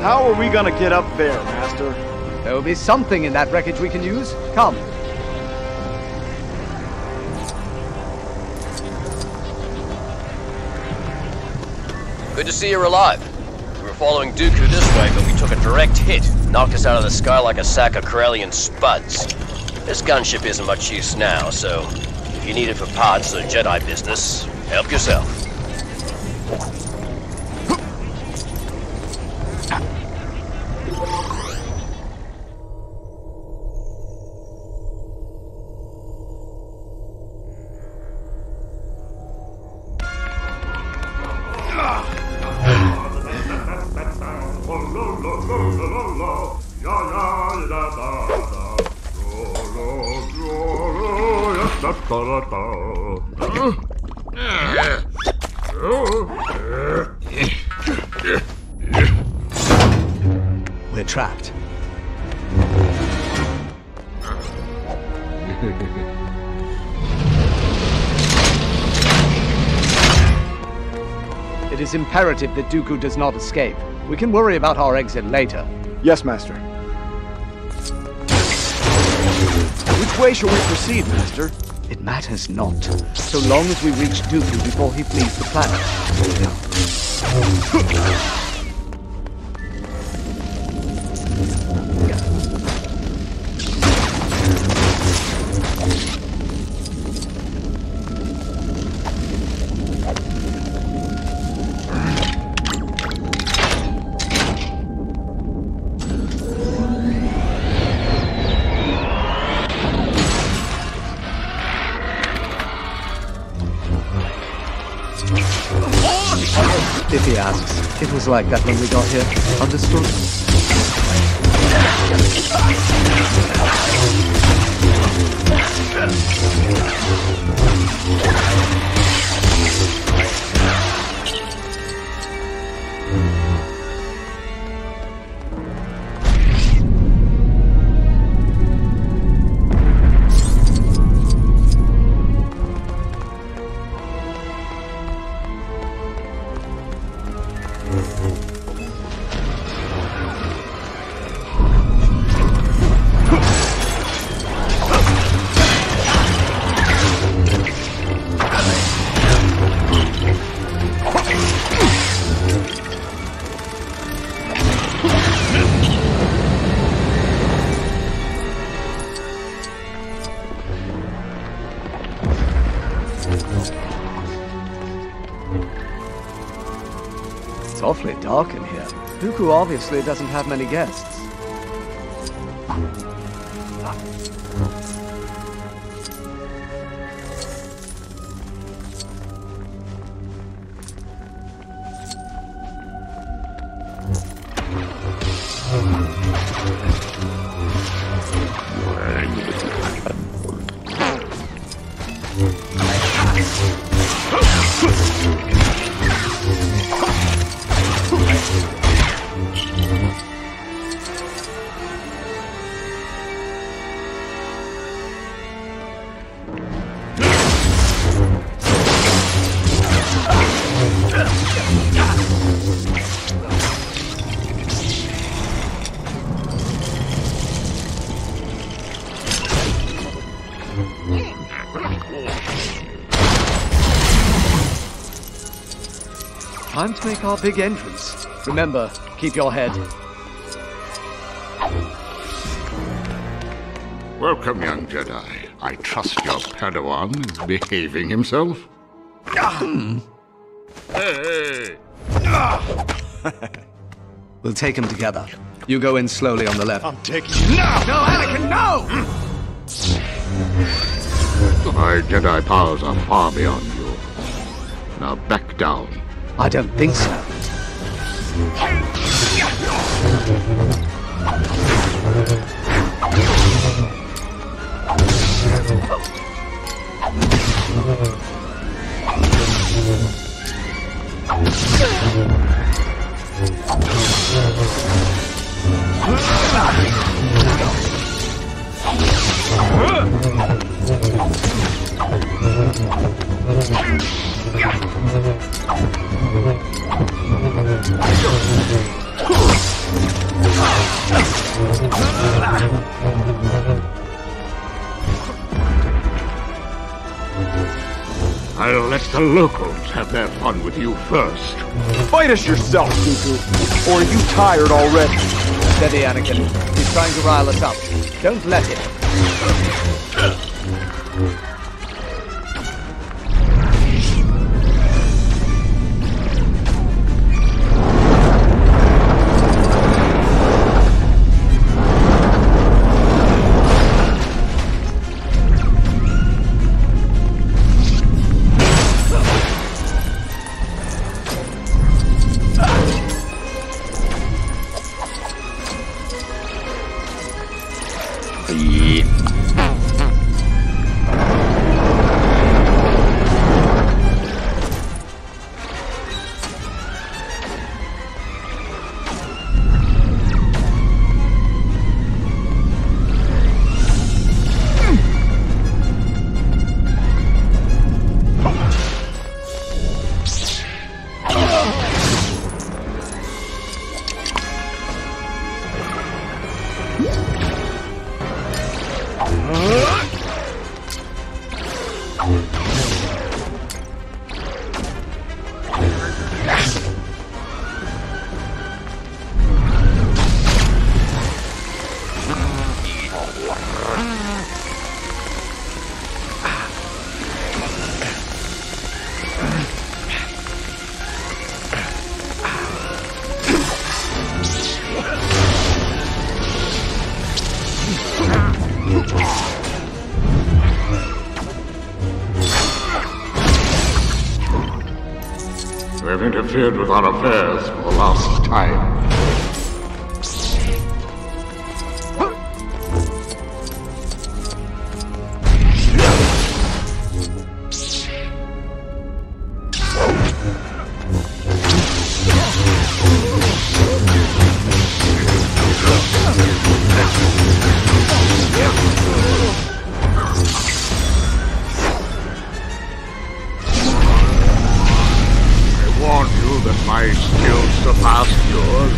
How are we gonna get up there, Master? There will be something in that wreckage we can use. Come. Good to see you're alive. We were following Dooku this way, but we took a direct hit. Knocked us out of the sky like a sack of Corellian spuds. This gunship isn't much use now, so if you need it for parts or Jedi business, help yourself. We're trapped. It is imperative that Dooku does not escape. We can worry about our exit later. Yes, Master. Which way shall we proceed, Master? It matters not, so long as we reach Dooku before he flees the planet. If he asks, it was like that when we got here. Understood? It's awfully dark in here. Dooku obviously doesn't have many guests. Time to make our big entrance. Remember, keep your head. Welcome, young Jedi. I trust your Padawan is behaving himself. Hey! We'll take him together. You go in slowly on the left. I'm taking you now! No, Anakin, no! My Jedi powers are far beyond you. Now back down. I don't think so. I'll let the locals have their fun with you first. Fight us yourself, Dooku. Or are you tired already? Steady, Anakin. He's trying to rile us up. Don't let him. They've interfered with our affairs for the last time. My skills surpassed yours.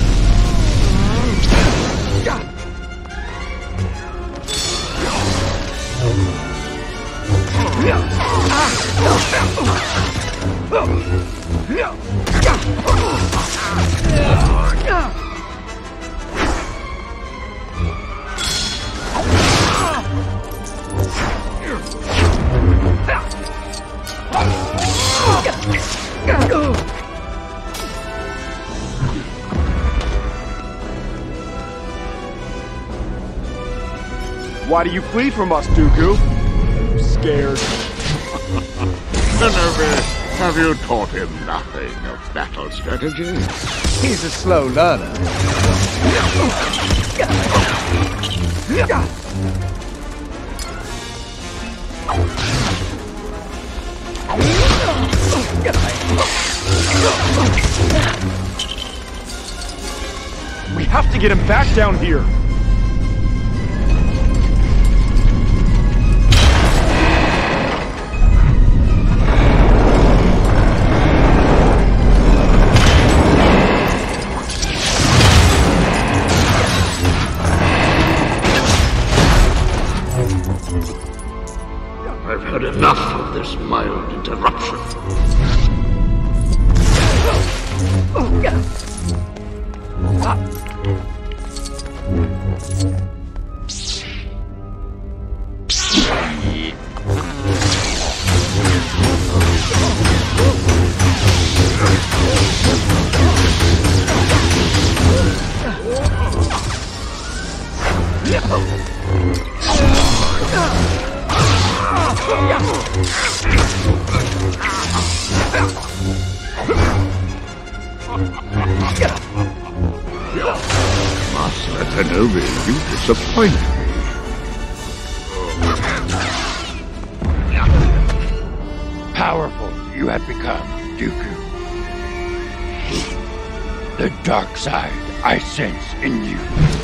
Why do you flee from us, Dooku? Scared. Kenobi, have you taught him nothing of battle strategy? He's a slow learner. We have to get him back down here. I've had enough of this mild interruption. Master Kenobi, you disappoint me. Powerful you have become, Dooku. The dark side I sense in you.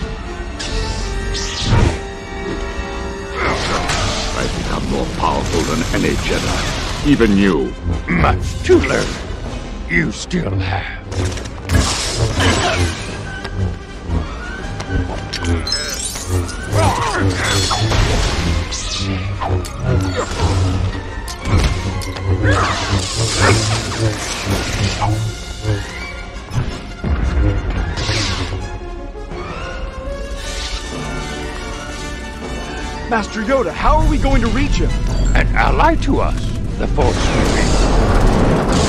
I've become more powerful than any Jedi. Even you. Much to learn. You still have. Master Yoda, how are we going to reach him? An ally to us, the Force will be.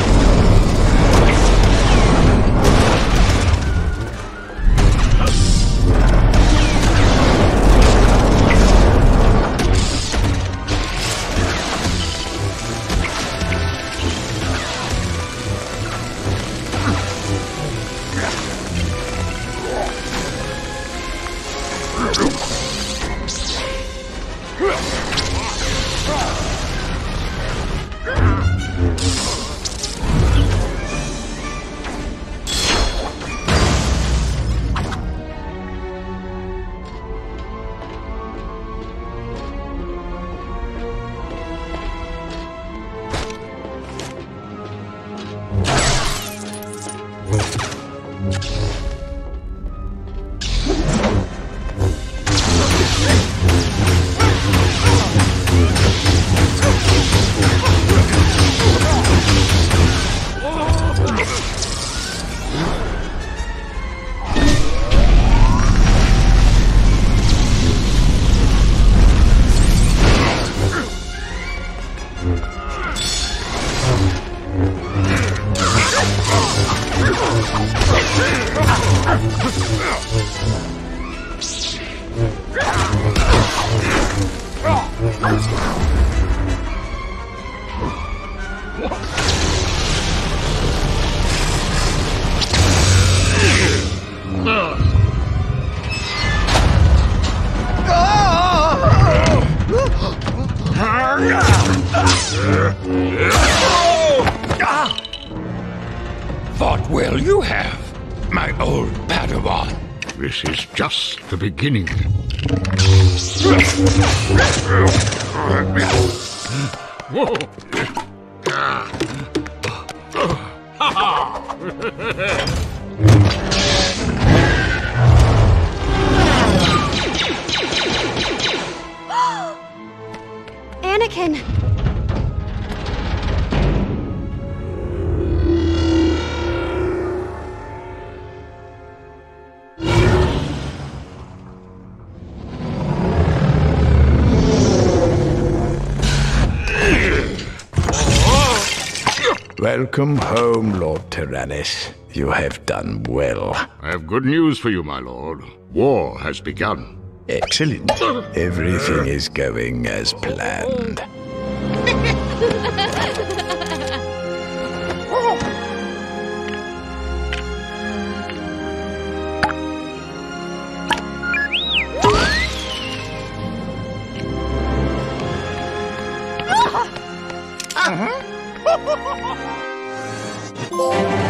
Fought well you have, my old Padawan. This is just the beginning. Anakin! Welcome home, Lord Tyrannus. You have done well. I have good news for you, my lord. War has begun. Excellent. Everything is going as planned. Uh-huh.